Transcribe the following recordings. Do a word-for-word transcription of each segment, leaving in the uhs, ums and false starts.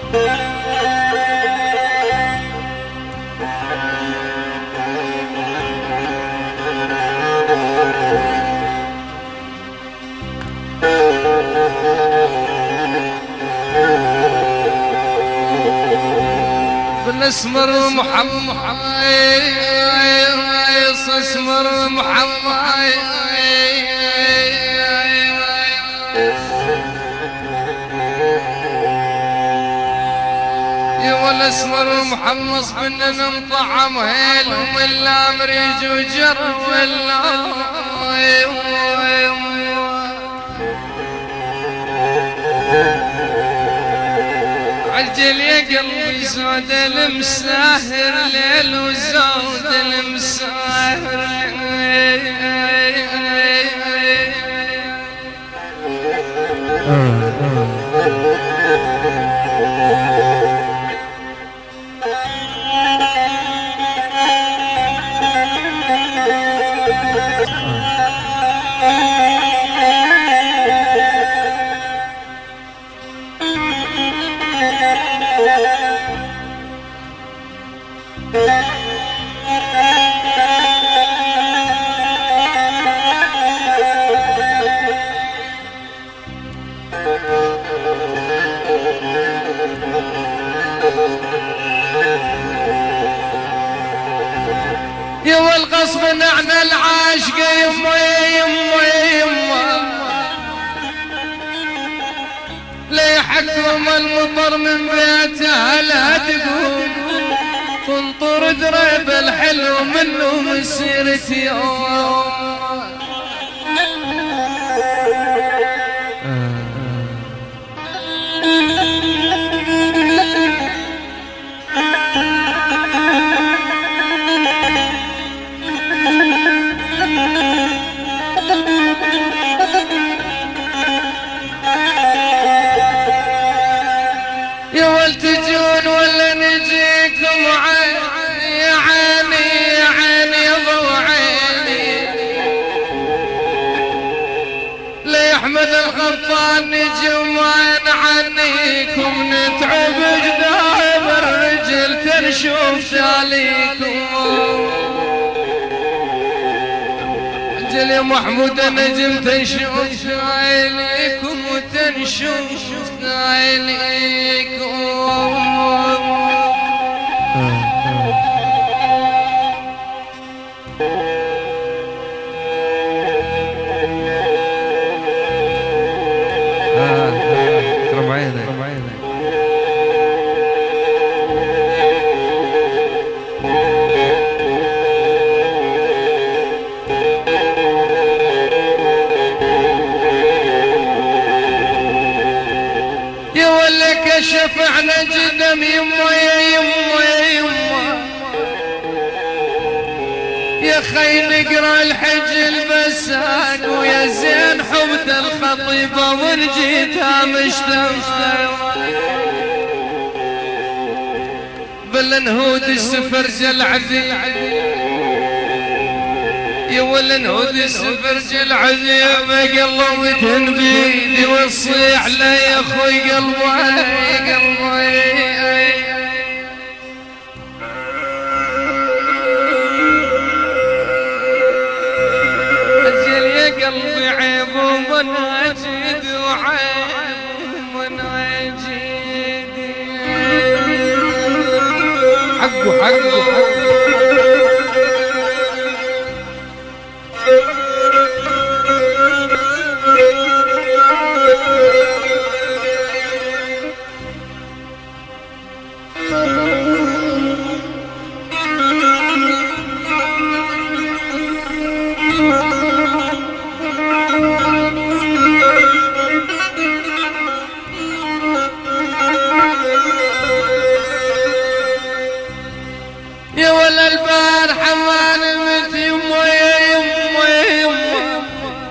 بالاسمر محمد اسمر محمد يا والاسمر محمص بنا مطعم هيل ومن الامريج وجر ولا عجل يا قلبي زود المساهر ليل وزود المساهر يا والغصب نحن العاشق يما يما يما لا يحكم المطر من بيتها لا تقوم تنطر دريب الحلو منه مسيرتي يوم تجون ولا نجيكم عيني يا عيني يا عيني ضو عيني لا يحمد الغطان نجم وين عنيكم نتعب جدايب الرجل تنشوف تاليكم اجل يا محمود نجم تنشوف عينيكم وتنشوف عينيكم ترم عينك ترم عينك يا ولا كشف على جدم يما يا يما يا يما يا خي نقرا الحج البساق ويا زين حبت الخطيبه ورجيتها مشتاق بالنهود السفرج العذيب يا والنهود السفرج العذيب قلبي تنبيدي وصيح له يا اخوي قلبي قلبي قلبي عيب ومناجد وعيب ومناجد حقه حقه حقه يا ولا البارحة ما نمت يما يا يما يا يما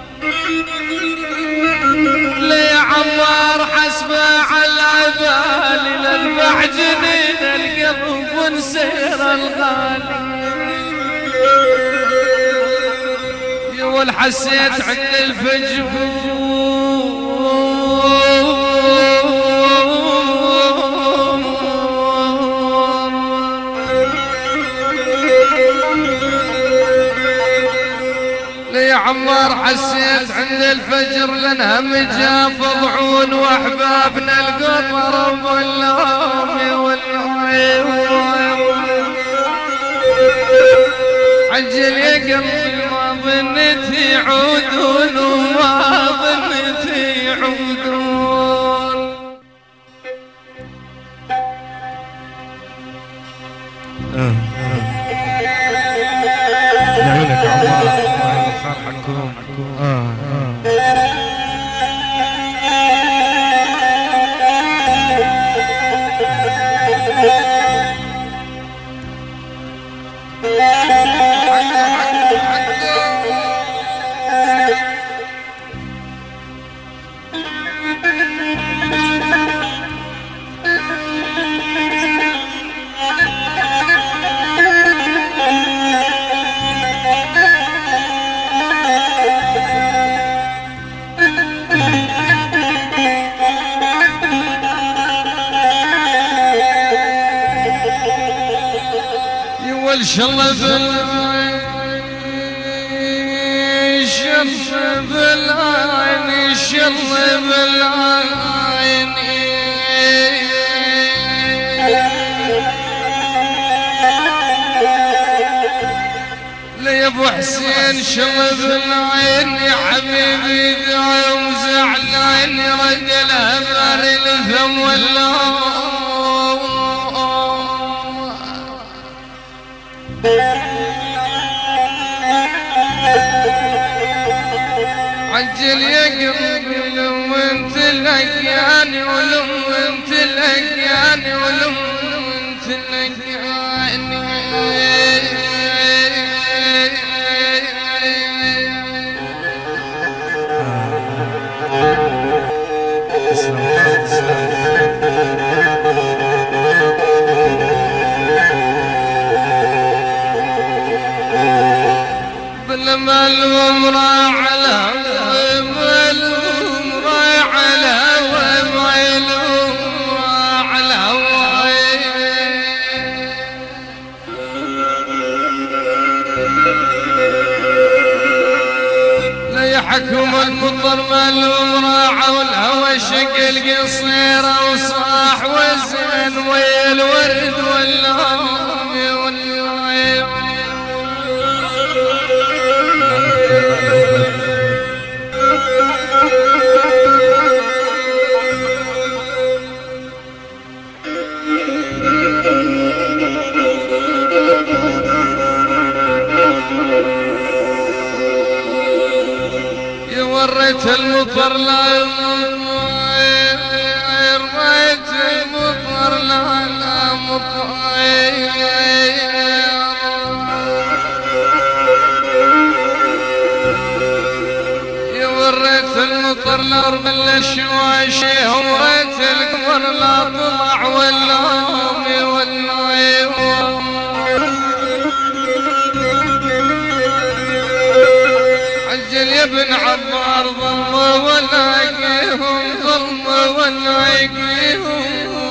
لي عمار حسبه على بالي لنبع جنين القلب ونسير الغالي يا ولا حسيت عند الفجور عمار حسيت عند الفجر لانها مجاف ضعون واحبابنا القطر والله والله عجل يا قلبي ما ظنيت يعودون وما ظنيت يعودون. لعيونك يا عمار الله يخسر حقكم. والشله بالعين شله بالعين شله بالعين لي ابو حسين شله بالعين يا حبيبي داوم زعلان رد الهبال الفم والله عجل يا قلبي لو انت لقياني ولو انت لقياني ولو انت لقياني بالملوم راح على ملوم راح على وملوم راح على لا يحكم المطر ملوم راح والهوى شق القصيره وصاح وزن ويل ورد والهوى والهوى وريت المطر لا رميت المطر لا لا مطير وريت المطر لا رمل الشواشي وريت القمر لا طلع والله والله عجل يا ابن عمار ظلم ولاقيهم ظلم ولاقيهم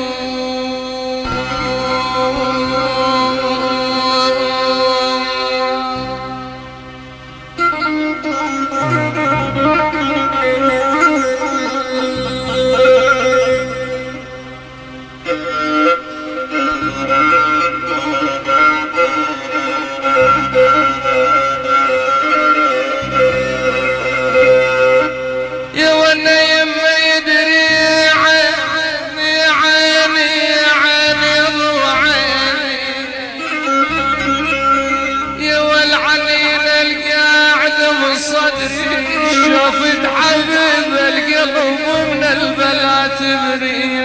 شوفت حبيب القلب من البلا تبري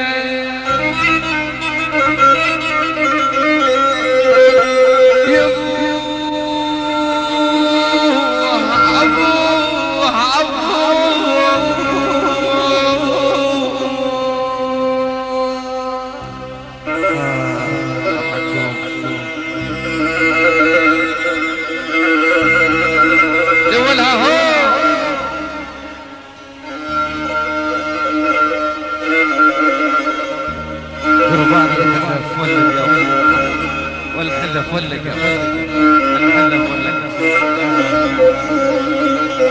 يا ابوه ابوه ابوه يا ولا هو والحلف واللقى الحلف واللقى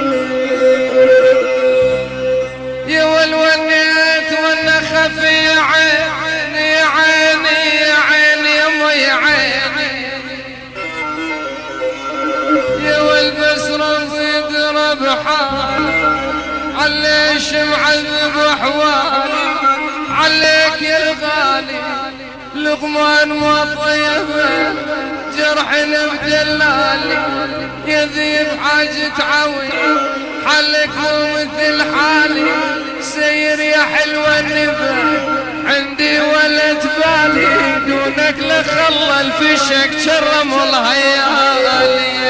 ما في عيني عيني عيني مي عيني يا والبس رفي يضرب حالي عليش معذب وحوالي عليك يا الغالي لقمان ما طيبه جرح بدلالي يذيب حاجة عوي حلك مو مثل حالي سير يا حلوة النبا عندي ولد بالي دونك لخلى الفشك شرم الهيالي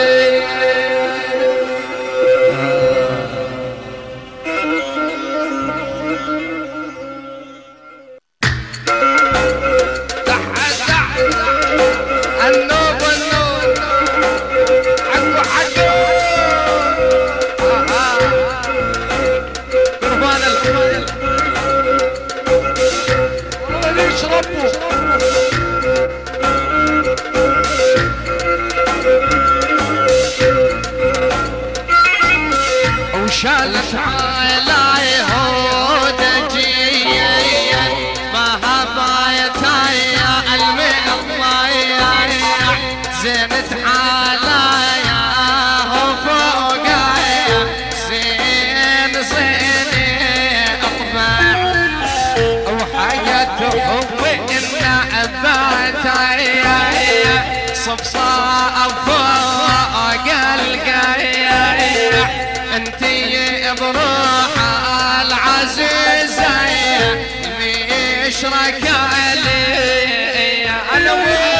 وشالت على هودجيا ما هبايتها يا المضايا زينت عليا وفوقايا زين زين اطبع وحاجة حبي ان اباتايا صفصاء فوق القايا انتي بروح العزيزة مشرك علي انا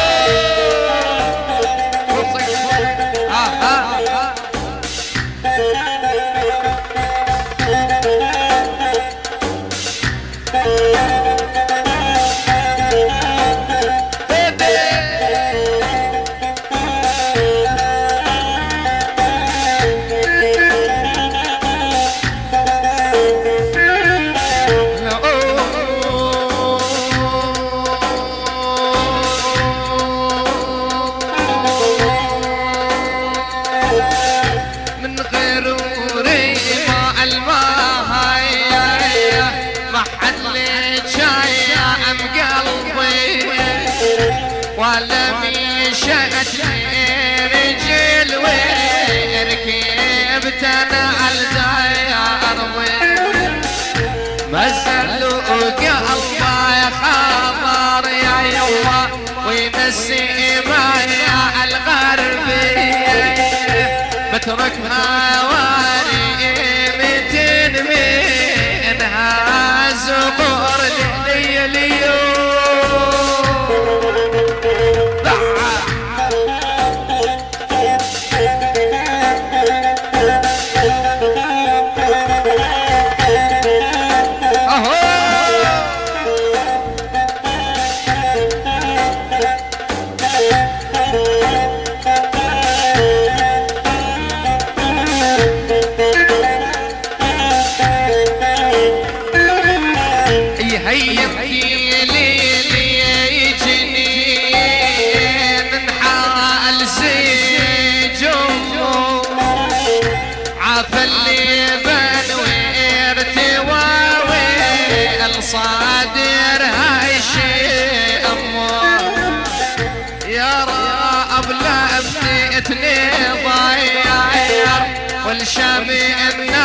ولا مشيت رجل وركبت انا على ارضي مزلوا قلبي خبر يا يما وينسي معي الغربي بتركها واري متين منها زقور لي اليوم صادر هاي الشيء امور يا رب لا افتتني ضايع والشامي